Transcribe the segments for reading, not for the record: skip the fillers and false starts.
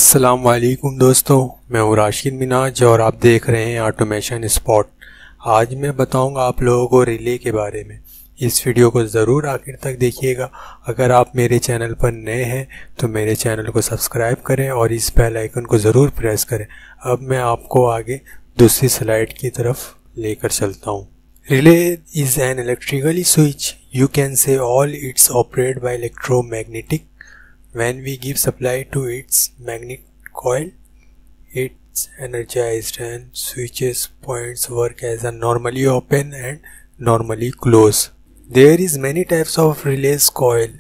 अस्सलाम वालेकुम दोस्तों, मैं हूँ राशिद मिनाज और आप देख रहे हैं ऑटोमेशन स्पॉट। आज मैं बताऊंगा आप लोगों को रिले के बारे में। इस वीडियो को ज़रूर आखिर तक देखिएगा। अगर आप मेरे चैनल पर नए हैं तो मेरे चैनल को सब्सक्राइब करें और इस बेल आइकन को ज़रूर प्रेस करें। अब मैं आपको आगे दूसरी स्लाइड की तरफ लेकर चलता हूँ। Relay is an electrically switch, you can say all it's operate by electromagnetic. When we give supply to its magnetic coil, it's energized and switches points work as a normally open and normally close. There is many types of relays coil.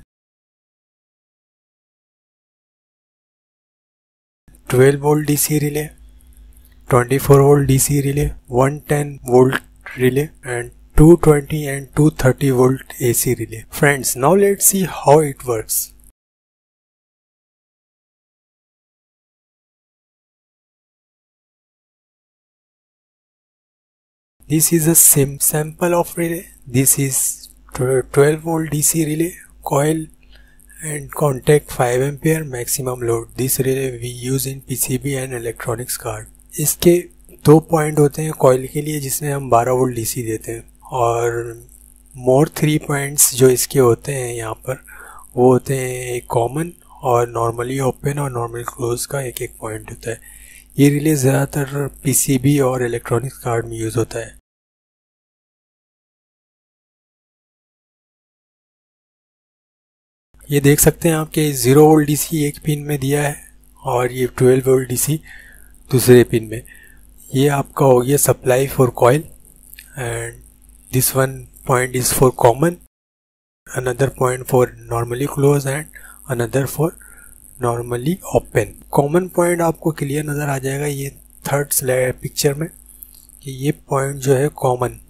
12 volt DC relay, 24 volt DC relay, 110 volt relay and 220 and 230 volt AC relay. Friends, now let's see how it works. This is a sample of relay. This is 12 volt DC relay coil and contact 5 ampere maximum load. This relay we use in PCB and electronics card. इसके दो point होते हैं coil के लिए जिसमें हम 12 volt DC देते हैं, और मोर 3 पॉइंट्स जो इसके होते हैं यहाँ पर वो होते हैं एक कॉमन और नॉर्मली ओपन और नॉर्मली क्लोज का एक एक पॉइंट होता है। ये रिले ज़्यादातर PCB और इलेक्ट्रॉनिक्स कार्ड में यूज़ होता है। ये देख सकते हैं आपके 0 वोल्ट DC एक पिन में दिया है और ये 12 वोल्ट DC दूसरे पिन में। ये आपका हो गया supply for coil and this one point is for common, another point for normally close and another for normally open. Common point आपको क्लियर नज़र आ जाएगा ये थर्ड स्लाइड पिक्चर में कि ये पॉइंट जो है कॉमन।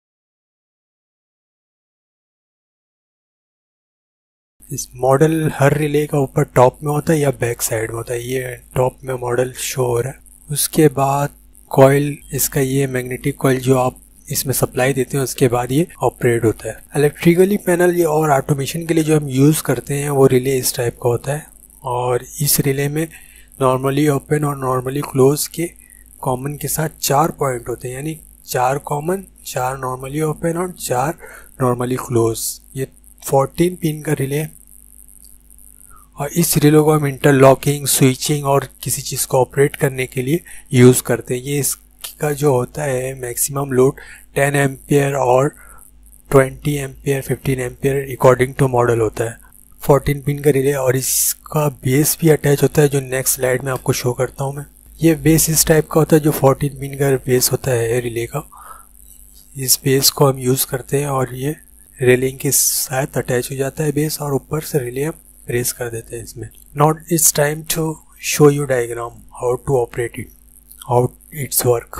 इस मॉडल हर रिले का ऊपर टॉप में होता है या बैक साइड में होता है। ये टॉप में मॉडल शो हो रहा है। उसके बाद कॉइल, इसका ये मैग्नेटिक कॉइल जो आप इसमें सप्लाई देते हैं उसके बाद ये ऑपरेट होता है। इलेक्ट्रिकली पैनल और ऑटोमेशन के लिए जो हम यूज़ करते हैं वो रिले इस टाइप का होता है, और इस रिले में नॉर्मली ओपन और नॉर्मली क्लोज के कॉमन के साथ 4 पॉइंट होते हैं, यानी 4 कॉमन, 4 नॉर्मली ओपन और 4 नॉर्मली क्लोज। ये 14 पिन का रिले, और इस रिले को हम इंटरलॉकिंग, स्विचिंग और किसी चीज़ को ऑपरेट करने के लिए यूज़ करते हैं। ये इसका जो होता है मैक्सिमम लोड 10 एम्पियर और 20 ampere, 15 ampere according to model होता है। 14 पिन का रिले, और इसका बेस भी अटैच होता है जो नेक्स्ट स्लाइड में आपको शो करता हूँ मैं। ये बेस इस टाइप का होता है जो 14 पिन का बेस होता है रिले का। इस बेस को हम यूज़ करते हैं और ये रेलिंग के साथ अटैच हो जाता है बेस, और ऊपर से रिले हम प्रेस कर देते हैं इसमें। Not it's time to show you diagram how to operate it, how it's work.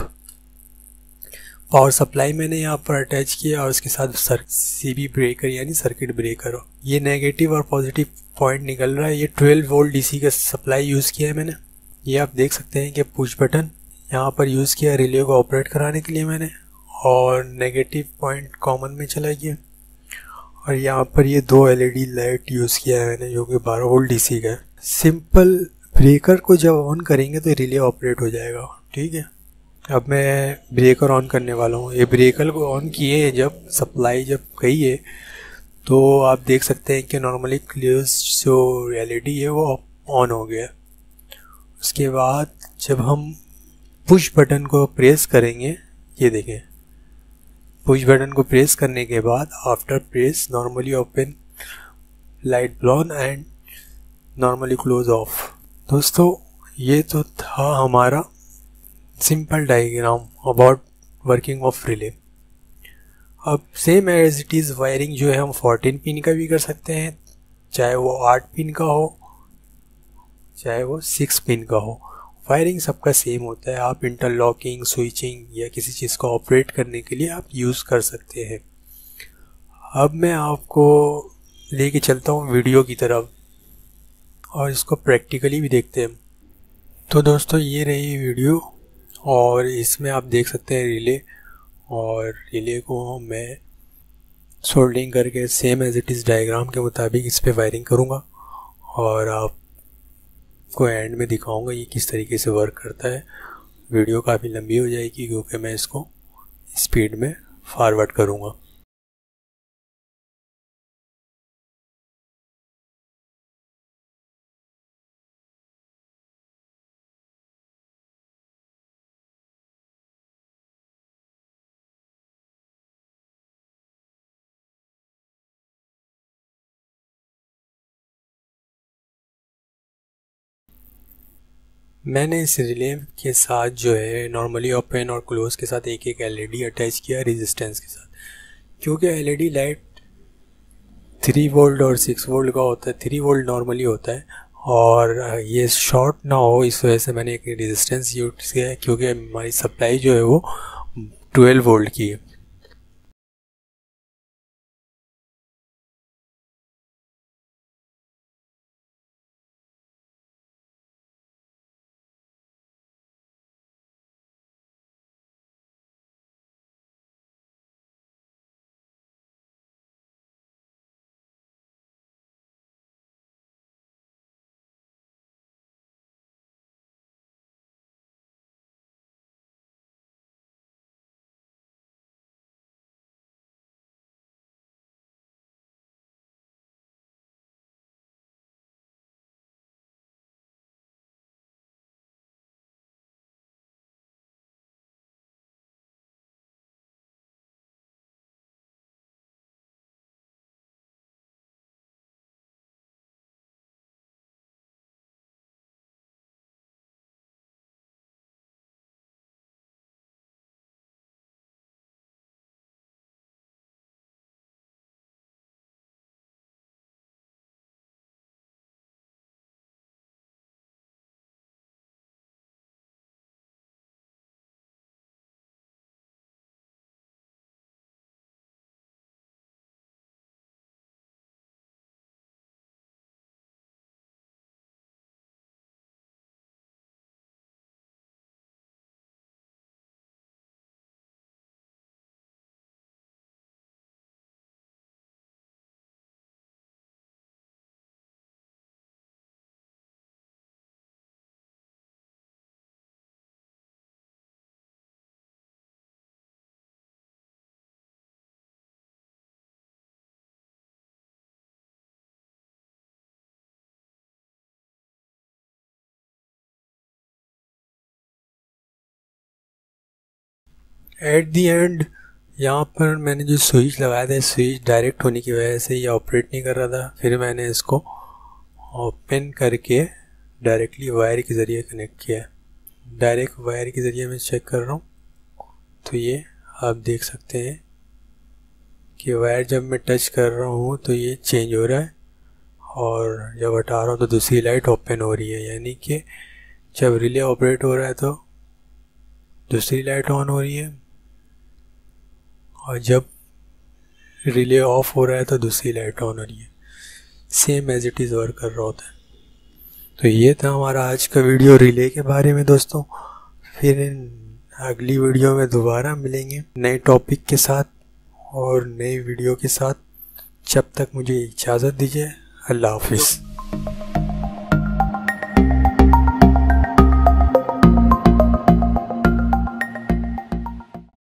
Power supply मैंने यहाँ पर अटैच किया और उसके साथ CB ब्रेकर यानी सर्किट ब्रेकर हो। ये नेगेटिव और पॉजिटिव पॉइंट निकल रहा है। ये 12 वोल्ट DC का सप्लाई यूज़ किया है मैंने। ये आप देख सकते हैं कि पुश बटन यहाँ पर यूज़ किया रिले को ऑपरेट कराने के लिए मैंने, और नेगेटिव पॉइंट कॉमन में चला गया, और यहाँ पर ये 2 LED लाइट यूज़ किया है मैंने जो कि 12 वोल्ट DC का है। सिंपल ब्रेकर को जब ऑन करेंगे तो रिले ऑपरेट हो जाएगा, ठीक है। अब मैं ब्रेकर ऑन करने वाला हूँ। ये ब्रेकर को ऑन किए जब सप्लाई जब गई है तो आप देख सकते हैं कि नॉर्मली क्लोज जो LED है वो ऑन हो गया। उसके बाद जब हम पुश बटन को प्रेस करेंगे, ये देखें, पुश बटन को प्रेस करने के बाद after press normally open light blown and normally close off. दोस्तों ये तो था हमारा simple diagram about working of relay. अब same as it is wiring जो है हम 14 पिन का भी कर सकते हैं, चाहे वो 8 पिन का हो चाहे वो 6 पिन का हो। वायरिंग सबका सेम होता है। आप इंटरलॉकिंग, स्विचिंग या किसी चीज़ को ऑपरेट करने के लिए आप यूज़ कर सकते हैं। अब मैं आपको लेके चलता हूँ वीडियो की तरफ और इसको प्रैक्टिकली भी देखते हैं। तो दोस्तों ये रही वीडियो, और इसमें आप देख सकते हैं रिले, और रिले को मैं सोल्डिंग करके same as it is diagram के मुताबिक इस पर वायरिंग करूँगा, और आप आपको एंड में दिखाऊंगा ये किस तरीके से वर्क करता है। वीडियो काफ़ी लंबी हो जाएगी क्योंकि मैं इसको स्पीड में फॉरवर्ड करूँगा। मैंने इस रिले के साथ जो है नॉर्मली ओपन और क्लोज के साथ एक एक एलईडी अटैच किया रेजिस्टेंस के साथ, क्योंकि एलईडी लाइट 3 वोल्ट और 6 वोल्ट का होता है। 3 वोल्ट नॉर्मली होता है और ये शॉर्ट ना हो इस वजह से मैंने एक रेजिस्टेंस यूज किया है, क्योंकि हमारी सप्लाई जो है वो 12 वोल्ट की है। एट दी एंड यहाँ पर मैंने जो स्विच लगाया था, स्विच डायरेक्ट होने की वजह से ये ऑपरेट नहीं कर रहा था। फिर मैंने इसको ओपन करके डायरेक्टली वायर के ज़रिए कनेक्ट किया। डायरेक्ट वायर के ज़रिए मैं चेक कर रहा हूँ तो ये आप देख सकते हैं कि वायर जब मैं टच कर रहा हूँ तो ये चेंज हो रहा है और जब हटा रहा हूँ तो दूसरी लाइट ओपन हो रही है। यानी कि जब रिले ऑपरेट हो रहा है तो दूसरी लाइट ऑन हो रही है और जब रिले ऑफ हो रहा है तो दूसरी लाइट ऑन हो रही है। Same as it is work कर रहा होता है। तो ये था हमारा आज का वीडियो रिले के बारे में दोस्तों। फिर अगली वीडियो में दोबारा मिलेंगे नए टॉपिक के साथ और नई वीडियो के साथ। जब तक मुझे इजाज़त दीजिए, अल्लाह हाफिज़।